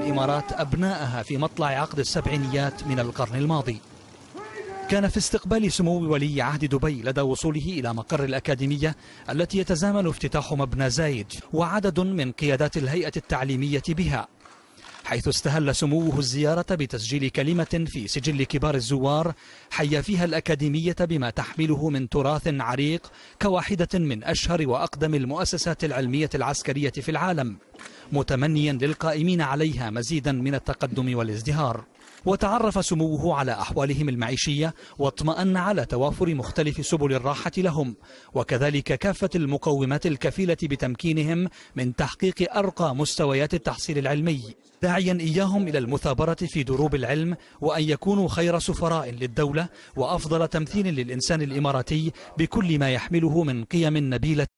الإمارات أبنائها في مطلع عقد السبعينيات من القرن الماضي. كان في استقبال سمو ولي عهد دبي لدى وصوله إلى مقر الأكاديمية التي يتزامن افتتاح مبنى زايد وعدد من قيادات الهيئة التعليمية بها، حيث استهل سموه الزيارة بتسجيل كلمة في سجل كبار الزوار حيا فيها الأكاديمية بما تحمله من تراث عريق كواحدة من أشهر وأقدم المؤسسات العلمية العسكرية في العالم، متمنيا للقائمين عليها مزيدا من التقدم والازدهار. وتعرف سموه على أحوالهم المعيشية واطمأن على توافر مختلف سبل الراحة لهم، وكذلك كافة المقومات الكفيلة بتمكينهم من تحقيق أرقى مستويات التحصيل العلمي، داعيا إياهم إلى المثابرة في دروب العلم وأن يكونوا خير سفراء للدولة وأفضل تمثيل للإنسان الإماراتي بكل ما يحمله من قيم نبيلة